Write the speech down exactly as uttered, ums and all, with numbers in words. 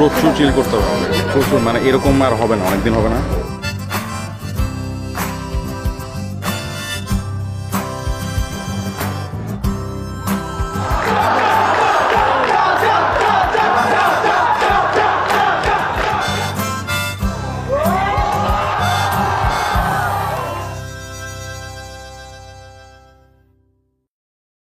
প্রচুর চিল করতে হবে আমাদের, প্রচুর, মানে এরকম আর হবে না, অনেকদিন হবে না।